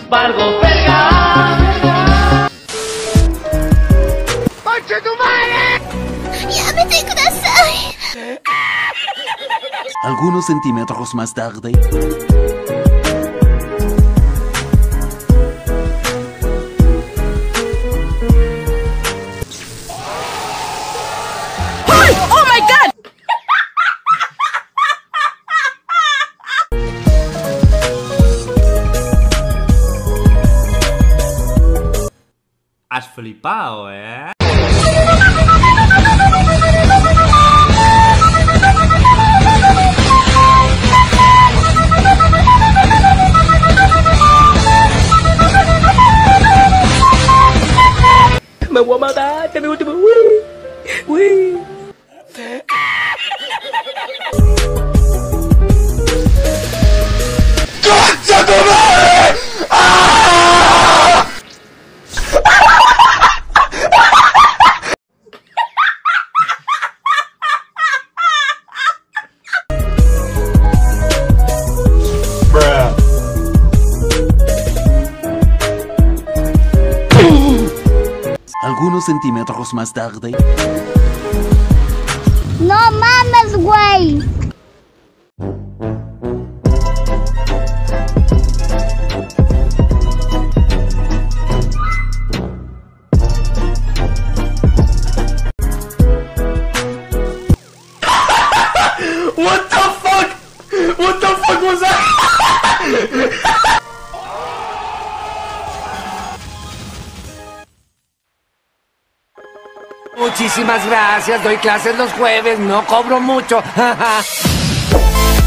valgo verga. ¡Concha tu madre! ¡Llámete, kudasai! Algunos centímetros más tarde. ¡Oh my God! Has flipado, ¿eh? Me voy a matar, este es mi último. Uy. ¡Concha tu madre! ¡Ah! Algunos centímetros más tarde. ¡No mames, güey! What the fuck? What the fuck was that? Muchísimas gracias, doy clases los jueves, no cobro mucho.